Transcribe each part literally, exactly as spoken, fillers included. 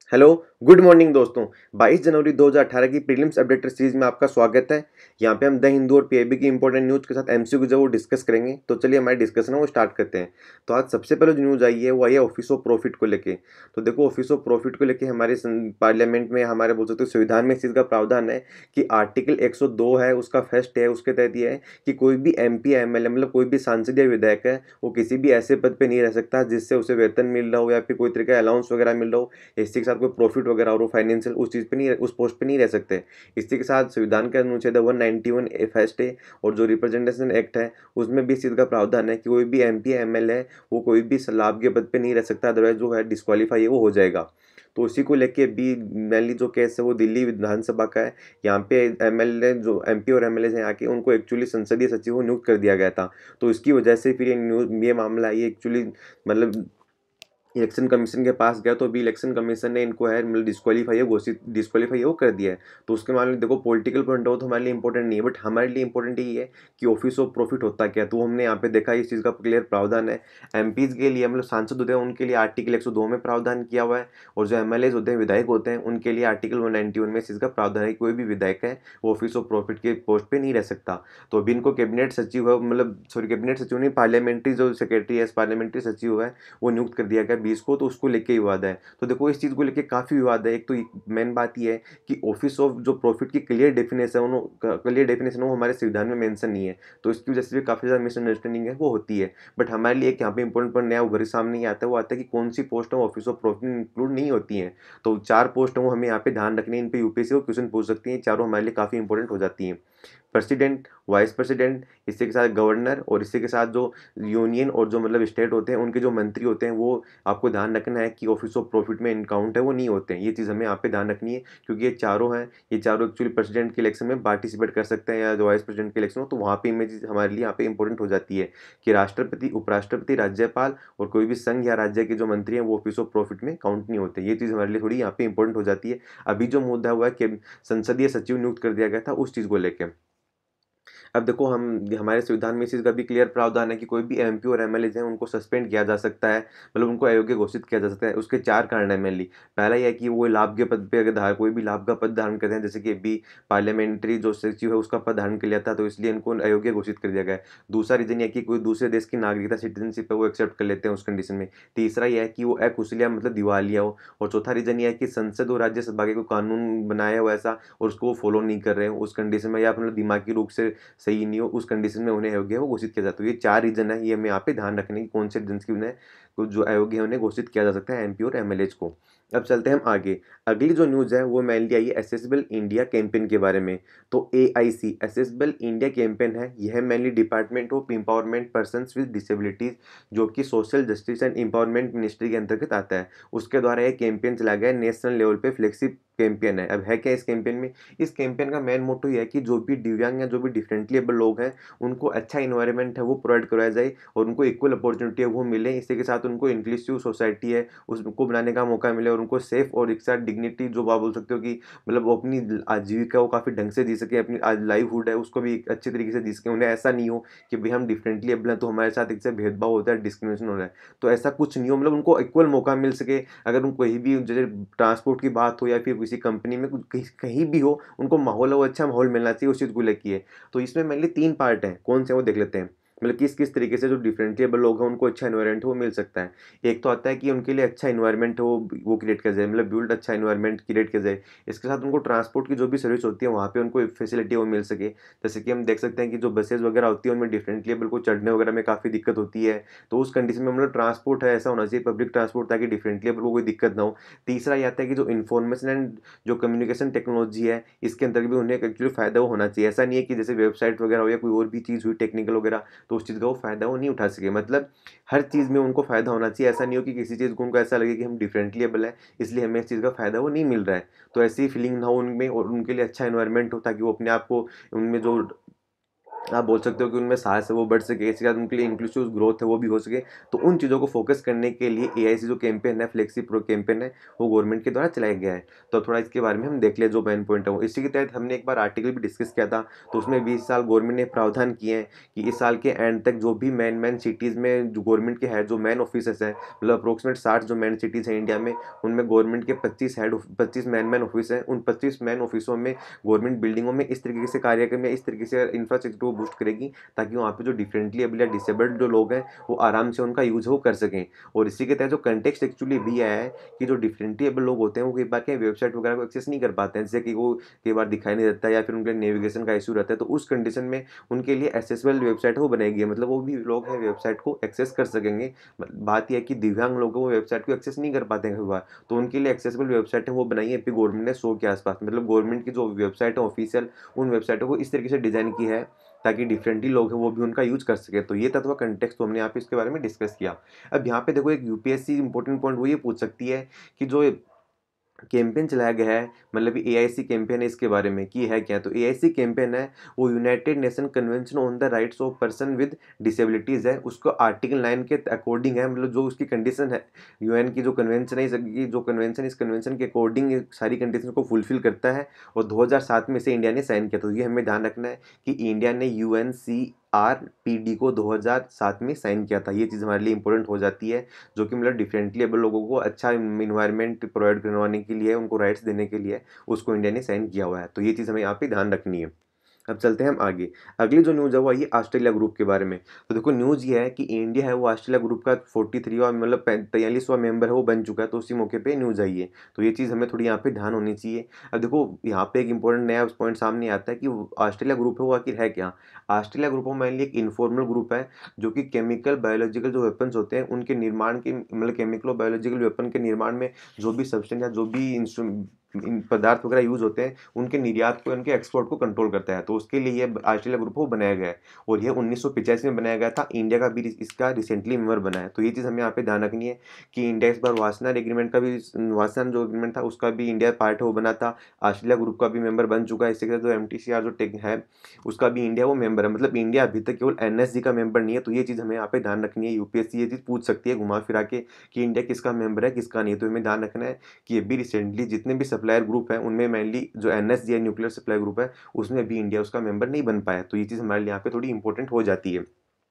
Hello, good morning दोस्तों। बाईस जनवरी दो हज़ार अठारह की प्रीलिम्स अपडेटर सीरीज में आपका स्वागत है। यहाँ पे हम द हिंदू और पीआईबी की इंपॉर्टेंट न्यूज़ के साथ एमसीक्यू जो वो डिस्कस करेंगे। तो चलिए हमारी डिस्कशन है वो स्टार्ट करते हैं। तो आज सबसे पहले जो न्यूज़ आई है वो आई है ऑफिस ऑफ प्रॉफिट को लेके। तो देखो, ऑफिस ऑफ प्रॉफिट को लेके हमारे पार्लियामेंट में हमारे बोल सकते हो संविधान में इस चीज़ का प्रावधान है कि आर्टिकल एक सौ दो है, उसका फर्स्ट है, उसके तहत ये है कि कोई भी M P M L A मतलब कोई भी सांसद या विधायक है वो किसी भी ऐसे पद पे नहीं रह सकता जिससे उसे वेतन मिल रहा हो या फिर कोई तरीके का अलाउंस वगैरह मिल रहा हो, इसी के साथ कोई प्रॉफिट वगैरह और वो फाइनेंशियल उस चीज़ पे नहीं, उस पोस्ट पे नहीं रह सकते। इसी के साथ संविधान के अनुच्छेद one ninety one A first है और जो रिप्रेजेंटेशन एक्ट है उसमें भी इस चीज़ का प्रावधान है कि कोई भी एम पी एम एल है वो कोई भी लाभ के पद पे नहीं रह सकता, अदरवाइज जो है डिस्क्वालीफाई है वो हो जाएगा। तो उसी को लेके भी मेनली जो केस है वो दिल्ली विधानसभा का है। यहाँ पे एमएलए जो एमपी और एमएलए हैं यहाँ के, उनको एक्चुअली संसदीय सचिव को नियुक्त कर दिया गया था। तो इसकी वजह से फिर ये न्यूज ये मामला ये एक्चुअली मतलब इलेक्शन कमीशन के पास गया, तो अभी इलेक्शन कमीशन ने इनको है मतलब डिस्क्वालीफाई घोषित डिस्क्वालीफाई वो कर दिया है। तो उसके मामले में देखो, पॉलिटिकल पॉइंट हो तो हमारे लिए इंपॉर्टेंट नहीं है, बट हमारे लिए इंपॉर्टेंट ये है कि ऑफिस ऑफ प्रॉफिट होता क्या है। तो हमने यहाँ पे देखा इस चीज़ का क्लियर प्रावधान है। एमपीज के लिए मतलब सांसद होते हैं उनके लिए आर्टिकल एक सौ दो में प्रावधान किया हुआ है, और जो एमएलए होते हैं विधायक होते हैं उनके लिए आर्टिकल वन नाइन्टी वन में इस चीज़ का प्रावधान है कि कोई भी विधायक है वो ऑफिस ऑफ प्रॉफिट के पोस्ट पे नहीं रह सकता। तो अभी इनको कैबिनेट सचिव है, मतलब सॉरी कैबिनेट सचिव नहीं, पार्लियामेंट्री जो सेक्रेटरी है, पार्लियामेंट्री सचिव है वो नियुक्त कर दिया गया बीस को। तो उसको लेके ही विवाद है। तो देखो, इस चीज़ को लेके काफ़ी विवाद है। एक तो मेन बात ये है कि ऑफिस ऑफ जो प्रॉफिट की क्लियर डेफिनेशन है क्लियर डेफिनेशन वो हमारे संविधान में मेंशन नहीं है। तो इसकी वजह से भी काफ़ी ज़्यादा मिसअंडरस्टैंडिंग है वो होती है। बट हमारे लिए एक यहाँ पे इंपॉर्टेंट पॉइंट नया उभर सामने ये आता है, वो आता है कि कौन सी पोस्ट है ऑफिस ऑफ प्रॉफिट इंक्लूड नहीं होती हैं। तो चार पोस्ट है वो हमें यहाँ पे ध्यान रखनी है, इन पे यूपीएससी को क्वेश्चन पूछ सकती है, चारों हमारे लिए काफ़ी इंपॉर्टेंट हो जाती हैं। प्रेसिडेंट, वाइस प्रेसिडेंट, इसी के साथ गवर्नर, और इसी के साथ जो यूनियन और जो मतलब स्टेट होते हैं उनके जो मंत्री होते हैं वो आपको ध्यान रखना है कि ऑफिस ऑफ प्रॉफिट में इनकाउंट है वो नहीं होते हैं। ये चीज़ हमें यहाँ पे ध्यान रखनी है, क्योंकि ये चारों हैं, ये चारों एक्चुअली प्रेसिडेंट के इलेक्शन में पार्टिसिपेट कर सकते हैं या जो वाइस प्रेसिडेंट के इलेक्शन हो, तो वहाँ पे इमेज हमारे लिए यहाँ पे इंपॉर्टेंट हो जाती है कि राष्ट्रपति, उपराष्ट्रपति, राज्यपाल और कोई भी संघ या राज्य के जो मंत्री हैं वो ऑफिस ऑफ प्रॉफिट में काउंट नहीं होते। ये चीज़ हमारे लिए थोड़ी यहाँ पे इंपॉर्टेंट हो जाती है। अभी जो मुद्दा हुआ है कि संसदीय सचिव नियुक्त कर दिया गया था उस चीज़ को लेकर। अब देखो, हम हमारे संविधान में इस चीज़ का भी क्लियर प्रावधान है कि कोई भी एमपी और एमएलए हैं उनको सस्पेंड किया जा सकता है, मतलब उनको अयोग्य घोषित किया जा सकता है। उसके चार कारण है मेनली। पहला यह है कि वो लाभ के पद पे अगर धार कोई भी लाभ का पद धारण करते हैं, जैसे कि अभी पार्लियामेंट्री जो सचिव है उसका पद धारण कर लिया था, तो इसलिए इनको अयोग्य घोषित कर दिया गया है। दूसरा रीजन यह कि कोई दूसरे देश की नागरिकता सिटीजनशिप है वो एक्सेप्ट कर लेते हैं उस कंडीशन में। तीसरा यह है कि वो अकुशलिया मतलब दिवालिया हो। और चौथा रीजन यह है कि संसद और राज्यसभा के कोई कानून बनाया हो ऐसा और उसको फॉलो नहीं कर रहे हो उस कंडीशन में, या मतलब दिमागी रूप से सही नहीं हो, उस कंडीशन में उन्हें अयोग्य है वो घोषित किया जाता है। तो ये चार रीजन है, ये हमें यहाँ पे ध्यान रखने की कौन से रीजन की उन्हें जो अयोग्य है उन्हें घोषित किया जा सकता है एमपी और एमएलए को। अब चलते हैं हम आगे। अगली जो न्यूज़ है वो मेनली आई है एसेसिबल इंडिया कैंपेन के बारे में। तो A I C accessible India campaign है, यह mainly department of empowerment persons with disabilities, जो कि social justice and empowerment ministry के अंतर्गत आता है, उसके द्वारा यह कैंपेन चलाया गया है। नेशनल लेवल पे फ्लेक्सिब कैंपेन है। अब है क्या इस कैंपेन में? इस कैंपेन का मेन मोटो ये है कि जो भी दिव्यांग या जो भी डिफरेंटली एबल लोग हैं उनको अच्छा इन्वायरमेंट है वो प्रोवाइड करवाया जाए और उनको इक्वल अपॉर्चुनिटी है वो मिले। इसी के साथ उनको इंक्लूसिव सोसाइटी है उसको बनाने का मौका मिले और उनको सेफ और एक साथ डिग्निटी जो आप बोल सकते हो कि मतलब वो अपनी आजीविका वो काफ़ी ढंग से जी सके, अपनी लाइवहुड है उसको भी एक अच्छे तरीके से जी सके। उन्हें ऐसा नहीं हो कि भाई हम डिफरेंटली एबल हैं तो हमारे साथ एक से भेदभाव होता है, डिस्क्रिमिनेशन हो रहा है। तो ऐसा कुछ नहीं हो, मतलब उनको इक्वल मौका मिल सके। अगर उनको कहीं भी जैसे ट्रांसपोर्ट की बात हो या फिर किसी कंपनी में कहीं कहीं भी हो, उनको माहौल है वो अच्छा माहौल मिलना चाहिए, उस चीज़ को लेके है। तो इसमें मेनली तीन पार्ट हैं, कौन से वो देख लेते हैं। मतलब किस किस तरीके से जो डिफरेंटली एबल लोग हैं उनको अच्छा एनवायरनमेंट वो मिल सकता है। एक तो आता है कि उनके लिए अच्छा एनवायरनमेंट हो वो क्रिएट किया जाए, मतलब बिल्ड अच्छा एनवायरनमेंट क्रिएट किया जाए। इसके साथ उनको ट्रांसपोर्ट की जो भी सर्विस होती है वहाँ पे उनको फैसिलिटी वो मिल सके। जैसे कि हम देख सकते हैं कि जो बसेज वगैरह होती है उनमें डिफरेंटली एबल को चढ़ने वगैरह में काफ़ी दिक्कत होती है। तो उस कंडीशन में मतलब ट्रांसपोर्ट है ऐसा होना चाहिए, पब्लिक ट्रांसपोर्ट, ताकि डिफरेंटली एबल को कोई दिक्कत ना हो। तीसरा ये आता है कि जो इन्फॉर्मेशन एंड जो कम्युनिकेशन टेक्नोलॉजी है इसके अंदर भी उन्हें एक्चुअली फ़ायदा वो होना चाहिए। ऐसा नहीं है कि जैसे वेबसाइट वगैरह हो या कोई और भी चीज़ हुई टेक्निकल वगैरह तो उस चीज़ का वो फ़ायदा वो नहीं उठा सके। मतलब हर चीज़ में उनको फ़ायदा होना चाहिए। ऐसा नहीं हो कि किसी चीज़ को उनको ऐसा लगे कि हम डिफरेंटली एबल है इसलिए हमें इस चीज़ का फ़ायदा वो नहीं मिल रहा है। तो ऐसी फीलिंग ना हो उनमें और उनके लिए अच्छा एनवायरनमेंट हो ताकि वो अपने आप को उनमें जो आप बोल सकते हो कि उनमें साहस है वो बढ़ सके, इसके बाद उनके लिए इंक्लूसिव ग्रोथ है वो भी हो सके। तो उन चीज़ों को फोकस करने के लिए एआईसी जो कैंपेन है, फ्लेक्सी प्रो कैंपेन है, वो गवर्नमेंट के द्वारा चलाया गया है। तो थोड़ा इसके बारे में हम देख ले जो मेन पॉइंट है वो। इसी के तहत हमने एक बार आर्टिकल भी डिस्कस किया था, तो उसमें बीस साल गवर्नमेंट ने प्रावधान किए हैं कि इस साल के एंड तक जो भी मैन मैन सिटीज़ में जो गवर्नमेंट के हेड जो मैन ऑफिसर्स हैं, मतलब अप्रोक्सीमेट साठ जो मैन सिटीज़ हैं इंडिया में, उनमें गवर्नमेंट के पच्चीस हेड पच्चीस मैन मैन ऑफिस हैं। उन पच्चीस मैन ऑफिसों में गवर्नमेंट बिल्डिंगों में इस तरीके से कार्य करें, इस तरीके से इंफ्रास्ट्रक्चर को बूस्ट करेगी ताकि वहाँ पे जो डिफरेंटली एबल या डिसेबल्ड जो लोग हैं वो आराम से उनका यूज वो कर सकें। और इसी के तहत जो कंटेक्स्ट एक्चुअली भी आया है कि जो डिफरेंटली एबल लोग होते हैं वो कई बार क्या वेबसाइट वगैरह को एक्सेस नहीं कर पाते हैं, जैसे कि वो कई बार दिखाई नहीं देता या फिर उनके नेविगेशन का इशू रहता है, तो उस कंडीशन में उनके लिए एसेसबल वेबसाइट वो बनाई गई है, मतलब वो भी लोग हैं वेबसाइट को एक्सेस कर सकेंगे। बात यह है कि दिव्यांग लोग वो वेबसाइट को एक्सेस नहीं कर पाते हैं कई बार, तो उनके लिए एक्सेसिबल वेबसाइट है वो बनाई है गवर्नमेंट ने सौ के आसपास, मतलब गवर्नमेंट की जो वेबसाइट है ऑफिशियल, उन वेबसाइटों को इस तरीके से डिजाइन की है ताकि डिफरेंटली लोग हैं वो भी उनका यूज कर सके। तो ये तत्व कंटेक्स्ट तो हमने यहाँ पे इसके बारे में डिस्कस किया। अब यहाँ पे देखो एक यूपीएससी इंपॉर्टेंट पॉइंट वो ये पूछ सकती है कि जो कैंपेन चलाया गया है, मतलब एआईसी कैंपेन है, इसके बारे में कि है क्या। तो एआईसी कैंपेन है वो United Nation Convention on the Rights of Person with Disabilities है, उसको आर्टिकल नाइन के अकॉर्डिंग है, मतलब जो उसकी कंडीशन है, यूएन की जो कन्वेंशन है, इस जो कन्वेंशन इस कन्वेंशन के अकॉर्डिंग सारी कंडीशन को फुलफिल करता है। और दो हज़ार सात में से इंडिया ने साइन किया, तो ये हमें ध्यान रखना है कि इंडिया ने UN C R P D को दो हज़ार सात में साइन किया था। ये चीज़ हमारे लिए इंपॉर्टेंट हो जाती है, जो कि मतलब डिफरेंटली एबल लोगों को अच्छा इन्वायरमेंट प्रोवाइड करवाने के लिए, उनको राइट्स देने के लिए उसको इंडिया ने साइन किया हुआ है। तो ये चीज़ हमें यहाँ पे ध्यान रखनी है। अब चलते हैं हम आगे। अगली जो न्यूज़ है वो आई ऑस्ट्रेलिया ग्रुप के बारे में। तो देखो न्यूज़ ये है कि इंडिया है वो ऑस्ट्रेलिया ग्रुप का तैंतालीसवां मतलब तैंतालीसवां मेंबर है वो बन चुका है, तो उसी मौके पे न्यूज़ आई है। तो ये चीज़ हमें थोड़ी यहाँ पे ध्यान होनी चाहिए। अब देखो यहाँ पे एक इंपॉर्टेंट नया पॉइंट सामने आता है कि ऑस्ट्रेलिया ग्रुप है वो आखिर है क्या। ऑस्ट्रेलिया ग्रुप मेनली एक इन्फॉर्मल ग्रुप है जो कि केमिकल बायोलॉजिकल जो वेपन्स होते हैं उनके निर्माण के, मतलब केमिकल और बायोलॉजिकल वेपन के निर्माण में जो भी सब्सटेंस या जो भी इन पदार्थ वगैरह यूज होते हैं उनके निर्यात को, उनके एक्सपोर्ट को कंट्रोल करता है। तो उसके लिए ये ऑस्ट्रेलिया ग्रुप को बनाया गया है और ये उन्नीस सौ पिचासी में बनाया गया था। इंडिया का भी इसका रिसेंटली मेंबर बना है। तो ये चीज़ हमें यहाँ पे ध्यान रखनी है कि इंडिया इस बार वासनार एग्रीमेंट का भी, वासनार जो एग्रीमेंट था उसका भी इंडिया पार्ट है वो बना था। ऑस्ट्रेलिया ग्रुप का भी मेंबर बन चुका है। इसके साथ जो एम टी सी आर जो टेक है उसका भी इंडिया वो मेंबर है, मतलब इंडिया अभी तक केवल एन एस जी का मेंबर नहीं है। तो ये चीज़ हमें यहाँ पे ध्यान रखनी है। यूपीएससी ये चीज़ पूछ सकती है घुमा फिरा के कि इंडिया किसका मेंबर है किसका नहीं है। तो हमें ध्यान रखना है कि ये भी रिसेंटली जितने भी सप्लायर ग्रुप हैं उनमें मेनली जो एनएसजी है न्यूक्लियर सप्लाई ग्रुप है उसमें भी इंडिया उसका मेंबर नहीं बन पाया। तो ये चीज़ हमारे लिए यहाँ पे थोड़ी इंपॉर्टेंट हो जाती है।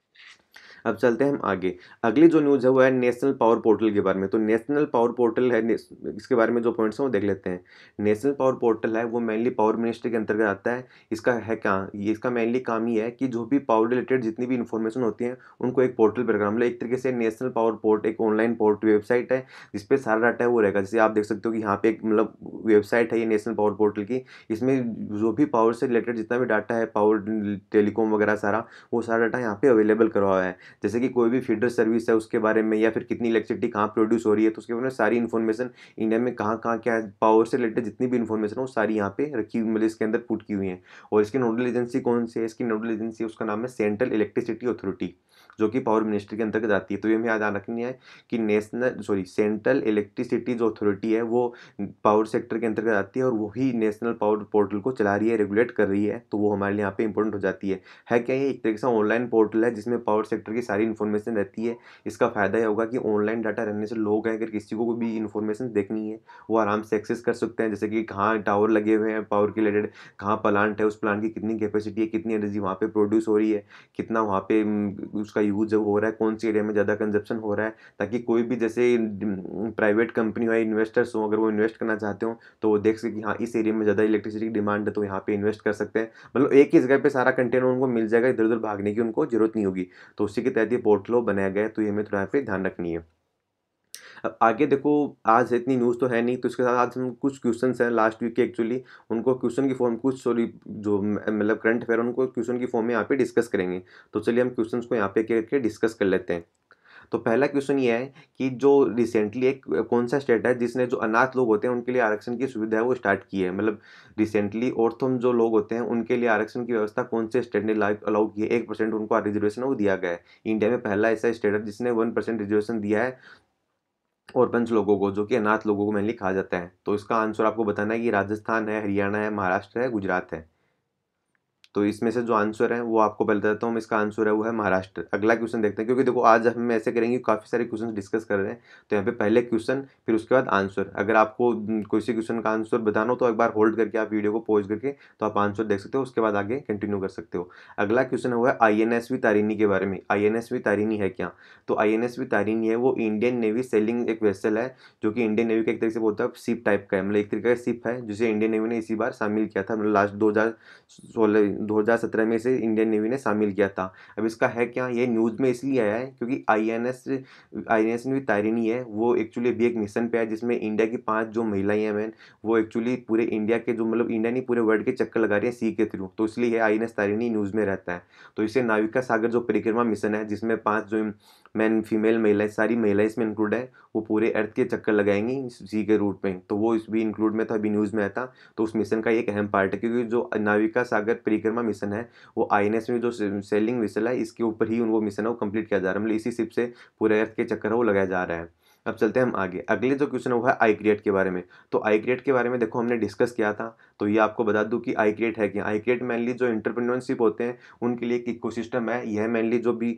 अब चलते हैं हम आगे। अगली जो न्यूज़ है वो है नेशनल पावर पोर्टल के बारे में। तो नेशनल पावर पोर्टल है, इसके बारे में जो पॉइंट्स हैं वो देख लेते हैं। नेशनल पावर पोर्टल है वो मेनली पावर मिनिस्ट्री के अंतर्गत आता है। इसका है क्या, ये इसका मेनली काम ये है कि जो भी पावर रिलेटेड जितनी भी इन्फॉर्मेशन होती है उनको एक पोर्टल पर रखना, मतलब एक तरीके से नेशनल पावर पोर्ट एक ऑनलाइन पोर्ट वेबसाइट है जिसपे सारा डाटा है वो रहेगा। जैसे आप देख सकते हो कि यहाँ पे एक मतलब वेबसाइट है ये नेशनल पावर पोर्टल की, इसमें जो भी पावर से रिलेटेड जितना भी डाटा है, पावर टेलीकॉम वगैरह सारा, वो सारा डाटा यहाँ पे अवेलेबल करवा हुआ है। जैसे कि कोई भी फीडर सर्विस है उसके बारे में, या फिर कितनी इलेक्ट्रिसिटी कहाँ प्रोड्यूस हो रही है, तो उसके बारे में सारी इन्फॉर्मेशन, इंडिया में कहाँ कहाँ क्या पावर से रिलेटेड जितनी भी इन्फॉर्मेशन है वो सारी यहाँ पे रखी हुई, मतलब इसके अंदर पुट की हुई है। और इसकी नोडल एजेंसी कौन सी है, इसकी नोडल एजेंसी उसका नाम है सेंट्रल इलेक्ट्रिसिटी अथॉरिटी, जो कि पावर मिनिस्ट्री के अंतर्गत आती है। तो ये हमें याद रखनी है कि नेशनल सॉरी सेंट्रल इलेक्ट्रिसिटी जो अथॉरिटी है वो पावर सेक्टर के अंतर्गत आती है और वही नेशनल पावर पोर्टल को चला रही है, रेगुलेट कर रही है। तो वो हमारे लिए यहाँ पे इंपॉर्टेंट हो जाती है। है क्या, ये एक तरीके से ऑनलाइन पोर्टल है जिसमें पावर सेक्टर की सारी इन्फॉर्मेशन रहती है। इसका फायदा यह होगा कि ऑनलाइन डाटा रहने से लोग हैं अगर किसी को भी इन्फॉर्मेशन देखनी है वो आराम से एक्सेस कर सकते हैं। जैसे कि कहाँ टावर लगे हुए हैं पावर के रिलेटेड, कहाँ प्लांट है, उस प्लांट की कितनी कैपेसिटी है, कितनी एनर्जी वहाँ पे प्रोड्यूस हो रही है, कितना वहाँ पे उसका यूज हो रहा है, कौन सी एरिया में ज़्यादा कंजप्शन हो रहा है, ताकि कोई भी जैसे प्राइवेट कंपनी हो या इन्वेस्टर्स हो अगर वो इन्वेस्ट करना चाहते हो तो वो देख सके कि हाँ इस एरिया में ज़्यादा इलेक्ट्रिसिटी की डिमांड है तो यहाँ पे इन्वेस्ट कर सकते हैं। मतलब एक ही जगह पे सारा कंटेनर उनको मिल जाएगा, इधर उधर भागने की उनको जरूरत नहीं होगी। तो उसी के तहत ये पोर्टल बनाया गया है। तो ये हमें थोड़ा यहाँ पे ध्यान रखनी है। अब आगे देखो, आज इतनी न्यूज़ तो है नहीं, तो इसके साथ आज हम कुछ क्वेश्चंस हैं लास्ट वीक के एक्चुअली, उनको क्वेश्चन की फॉर्म, कुछ सॉरी जो मतलब करंट अफेयर उनको क्वेश्चन की फॉर्म में यहाँ पे डिस्कस करेंगे। तो चलिए हम क्वेश्चंस को यहाँ पे करके डिस्कस कर लेते हैं। तो पहला क्वेश्चन ये है कि जो रिसेंटली एक कौन सा स्टेट है जिसने जो अनाथ लोग होते हैं उनके लिए आरक्षण की सुविधा है वो स्टार्ट की है, मतलब रिसेंटली ऑर्थम जो लोग होते हैं उनके लिए आरक्षण की व्यवस्था कौन से स्टेट ने अलाउ की है, एक परसेंट उनको रिजर्वेशन वो दिया गया है। इंडिया में पहला ऐसा स्टेट है जिसने वन परसेंट रिजर्वेशन दिया है और पंच लोगों को, जो कि अनाथ लोगों को मेनली कहा जाता है। तो इसका आंसर आपको बताना है कि राजस्थान है, हरियाणा है, महाराष्ट्र है, गुजरात है। तो इसमें से जो आंसर है वो आपको पहले देता हूँ, इसका आंसर है वो है महाराष्ट्र। अगला क्वेश्चन देखते हैं, क्योंकि देखो आज हम ऐसे करेंगे, काफ़ी सारे क्वेश्चन डिस्कस कर रहे हैं, तो यहाँ पे पहले क्वेश्चन फिर उसके बाद आंसर। अगर आपको कोई से क्वेश्चन का आंसर बताना हो तो एक बार होल्ड करके आप वीडियो को पॉज करके तो आप आंसर देख सकते हो, उसके बाद आगे कंटिन्यू कर सकते हो। अगला क्वेश्चन हुआ है I N S V Tarini के बारे में। I N S V Tarini है क्या? तो I N S V Tarini है वो इंडियन नेवी सेलिंग एक वेसल है, जो कि इंडियन नेवी का एक तरीके से बोलता है शिप टाइप का है, मतलब एक तरीके का शिप है जिसे इंडियन नेवी ने इसी बार शामिल किया था, मतलब लास्ट दो हज़ार सोलह दो हज़ार सत्रह में से इंडियन नेवी ने शामिल किया था। अब इसका है क्या, ये न्यूज़ में इसलिए आया है क्योंकि I N S I N S V Tarini है वो एक्चुअली अभी एक मिशन पे है, जिसमें इंडिया की पांच जो महिलाएं हैं मैन, वो एक्चुअली पूरे इंडिया के जो मतलब इंडिया नहीं पूरे वर्ल्ड के चक्कर लगा रही है सी के थ्रू, तो इसलिए I N S Tarini news में रहता है। तो इसे नाविका सागर जो परिक्रमा मिशन है, जिसमें पांच जो मैन फीमेल महिलाएं, सारी महिलाएं इसमें इंक्लूड है, वो पूरे अर्थ के चक्कर लगाएंगी सी के रूट में, तो वो इस भी इंक्लूड में था, अभी न्यूज़ में आया था। तो उस मिशन का एक अहम पार्ट है, क्योंकि जो नाविका सागर परिक्रमा मिशन है वो आई एन एस में जो सेलिंग विसल है इसके ऊपर ही वो मिशन है वो कंप्लीट किया जा रहा है, मतलब इसी शिप से पूरे अर्थ के चक्कर है वो लगाया जा रहा है। अब चलते हैं हम आगे, अगले जो क्वेश्चन है वो है आई क्रिएट के बारे में। तो आई क्रिएट के बारे में देखो हमने डिस्कस किया था, तो ये आपको बता दूं कि आई क्रिएट है क्या। आई क्रिएट मेनली जो एंटरप्रेन्योरशिप होते हैं उनके लिए एक इकोसिस्टम है, यह मेनली जो भी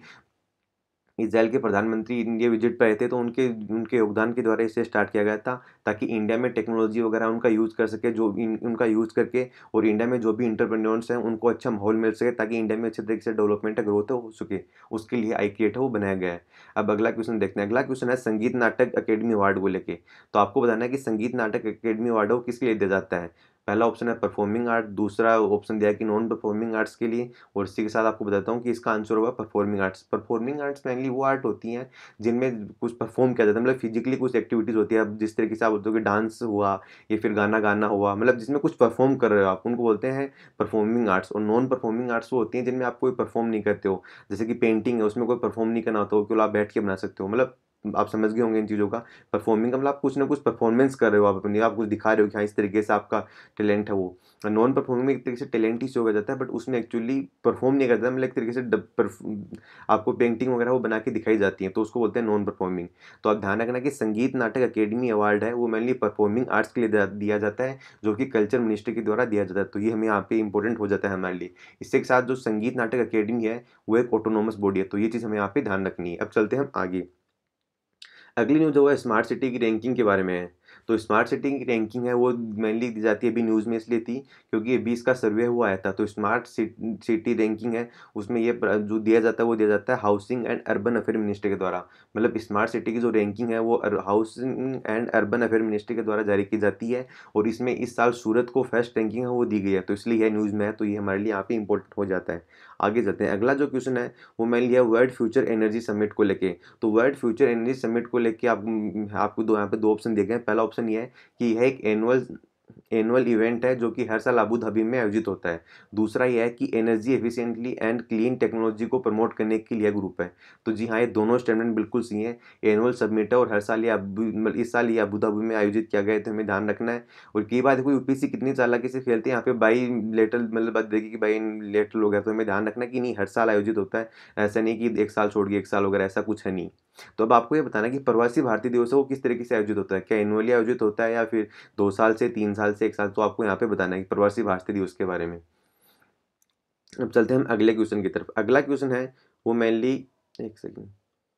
इजराइल के प्रधानमंत्री इंडिया विजिट पे आए थे तो उनके उनके योगदान के द्वारा इसे स्टार्ट किया गया था, ताकि इंडिया में टेक्नोलॉजी वगैरह उनका यूज़ कर सके, जो इन, उनका यूज़ करके और इंडिया में जो भी इंटरप्रेन्योर्स हैं उनको अच्छा माहौल मिल सके, ताकि इंडिया में अच्छे तरीके से डेवलपमेंट ग्रोथ हो सके, उसके लिए आई क्रिएट है वो बनाया गया है। अब अगला क्वेश्चन देखते हैं, अगला क्वेश्चन है संगीत नाटक अकेडमी अवार्ड को लेके। तो आपको बताना है कि संगीत नाटक अकेडमी अवार्ड वो किस लिए दिया जाता है। पहला ऑप्शन है परफॉर्मिंग आर्ट, दूसरा ऑप्शन दिया कि नॉन परफॉर्मिंग आर्ट्स के लिए, और इसी के साथ आपको बताता हूँ कि इसका आंसर होगा performing arts. Performing arts mainly वो आर्ट होती हैं जिनमें कुछ परफॉर्म किया जाता है, मतलब फिजिकली कुछ एक्टिविटीज़ होती है। अब जिस तरीके से आप बोलते हो कि डांस हुआ या फिर गाना गाना हुआ, मतलब जिसमें कुछ परफॉर्म कर रहे हो आप, उनको बोलते हैं परफॉर्मिंग आर्ट्स। और नॉन परफॉर्मिंग आर्ट्स वो होती हैं जिनमें आप कोई परफॉर्म नहीं करते हो, जैसे कि पेंटिंग है, उसमें कोई परफॉर्म नहीं करना होता हो, केवल आप बैठ के बना सकते हो, मतलब आप समझ गए होंगे इन चीज़ों का। परफॉर्मिंग का मतलब आप कुछ ना कुछ परफॉर्मेंस कर रहे हो, आप अपनी आप कुछ दिखा रहे हो कि हाँ इस तरीके से आपका टैलेंट है वो। नॉन परफॉर्मिंग में एक तरीके से टैलेंट ही शो हो जाता है, बट उसमें एक्चुअली परफॉर्म नहीं करता, मतलब एक तरीके से डब- परफ- आपको पेंटिंग वगैरह वो बना के दिखाई जाती है, तो उसको बोलते हैं नॉन परफॉर्मिंग। तो आप ध्यान रखना कि संगीत नाटक अकेडमी अवार्ड है वो मेनली परफॉर्मिंग आर्ट्स के लिए दिया दिया जाता है, जो कि कल्चर मिनिस्ट्री के द्वारा दिया जाता है, तो ये हमें यहाँ पे इंपॉर्टेंट हो जाता है हमारे लिए। इससे के साथ जो संगीत नाटक अकेडमी है वो एक ऑटोनोमस बॉडी है, तो ये चीज़ हमें यहाँ पे ध्यान रखनी है। अब चलते हैं हम आगे, अगली न्यूज़ जो है स्मार्ट सिटी की रैंकिंग के बारे में है। तो स्मार्ट सिटी की रैंकिंग है वो मेनली दी जाती है, अभी न्यूज़ में इसलिए थी क्योंकि अभी इसका सर्वे हुआ आया था। तो स्मार्ट सिटी रैंकिंग है उसमें ये प्र- जो दिया जाता है वो दिया जाता है housing and urban affair ministry के द्वारा। मतलब स्मार्ट सिटी की जो रैंकिंग है वो housing and urban affair ministry के द्वारा जारी की जाती है, और इसमें इस साल सूरत को फर्स्ट रैंकिंग है वो दी गई है, तो इसलिए यह न्यूज़ में है, तो ये हमारे लिए यहाँ पे इंपॉर्टेंट हो जाता है। आगे चलते हैं, अगला जो क्वेश्चन है वो मेनली है वर्ल्ड फ्यूचर एनर्जी समिट को लेके। तो वर्ल्ड फ्यूचर एनर्जी समिट को लेके आप आपको दो यहाँ पे दो ऑप्शन दिए गए हैं। पहला ऑप्शन ये है कि यह एक एनुअल एनुअल इवेंट है जो कि हर साल अबू धाबी में आयोजित होता है। दूसरा यह है कि energy efficiently and clean technology को प्रमोट करने के लिए ग्रुप है। तो जी हाँ, ये दोनों स्टेटमेंट बिल्कुल सही है। एनुअल समिट है और हर साल ये अबू मतलब इस साल ये अबू धाबी में आयोजित किया गया है, तो हमें ध्यान रखना है। और कई बार देखो यूपीएससी कितनी चालाकी से खेलते हैं, यहाँ पे बाई लेटर मतलब बात देखिए कि बाई लेटर हो गया, तो हमें ध्यान रखना है कि नहीं हर साल आयोजित होता है, ऐसा नहीं कि एक साल छोड़ के एक साल वगैरह, ऐसा कुछ है नहीं। तो अब आपको ये बताना है कि प्रवासी भारतीय दिवस है वो किस तरीके से आयोजित होता है, क्या एनुअली आयोजित होता है या फिर दो साल से तीन साल से एक साल, तो आपको यहाँ पे बताना है कि प्रवासी भारतीय दिवस के बारे में। अब चलते हैं हम अगले क्वेश्चन की तरफ। अगला क्वेश्चन है वो मेनली, एक सेकंड,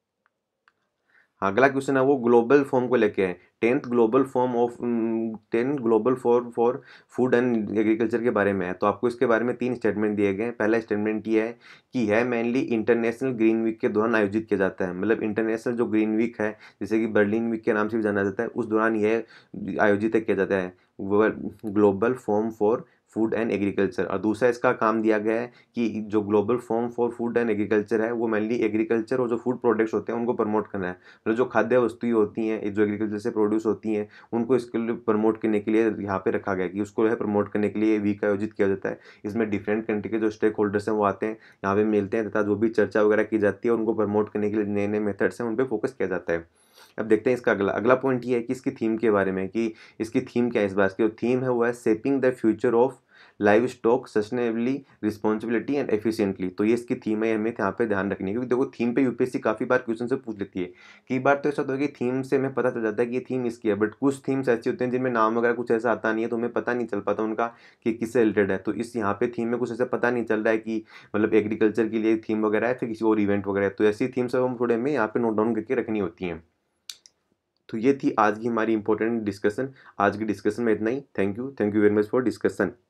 हाँ, अगला क्वेश्चन है वो ग्लोबल फॉर्म को लेके है। Tenth global forum of tenth global forum for food and agriculture के बारे में है। तो आपको इसके बारे में तीन स्टेटमेंट दिए गए हैं। पहला स्टेटमेंट ये है कि यह मेनली इंटरनेशनल ग्रीन वीक के दौरान आयोजित किया जाता है, मतलब इंटरनेशनल जो ग्रीन वीक है जैसे कि बर्लिन वीक के नाम से भी जाना जाता है, उस दौरान यह आयोजित किया जाता है global forum for food and agriculture. और दूसरा इसका काम दिया गया है कि जो global forum for food and agriculture है वो मेनली एग्रीकल्चर और जो फूड प्रोडक्ट्स होते हैं उनको प्रमोट करना है, मतलब जो खाद्य वस्तुएं होती हैं जो एग्रीकल्चर से प्रोड्यूस होती हैं उनको इसके लिए प्रमोट करने के लिए यहाँ पे रखा गया है कि उसको है प्रमोट करने के लिए वीक आयोजित किया जाता है। इसमें डिफरेंट कंट्री के जो स्टेक होल्डर्स हैं वो आते हैं, यहाँ पे मिलते हैं, तथा जो भी चर्चा वगैरह की जाती है उनको प्रमोट करने के लिए नए नए मेथड्स हैं उन पर फोकस किया जाता है। अब देखते हैं इसका अगला अगला पॉइंट ये है कि इसकी थीम के बारे में, कि इसकी थीम क्या है इस बार की। जो थीम है वो है shaping the future of livestock sustainably, responsibility and efficiently. तो ये इसकी थीम है, हमें यहाँ पे ध्यान रखनी है, क्योंकि देखो थीम पे यूपीएससी काफ़ी बार क्वेश्चन से पूछ लेती है। कई बार तो ऐसा होता है कि थीम से हमें पता चल जाता है कि ये थीम इसकी है, बट कुछ थीम्स ऐसी होती हैं जिनमें नाम वगैरह कुछ ऐसा आता नहीं है, तो हमें पता नहीं चल पाता उनका कि किससे रिलेटेड है। तो इस यहाँ पे थीम में कुछ ऐसा पता नहीं चल रहा है कि मतलब एग्रीकल्चर के लिए थीम वगैरह है, फिर किसी और इवेंट वगैरह है। तो ऐसी थीम सब हम थोड़े हमें यहाँ पे नोट डाउन करके रखनी होती हैं। तो ये थी आज की हमारी इंपॉर्टेंट डिस्कशन। आज की डिस्कशन में इतना ही। Thank you thank you very much for discussion.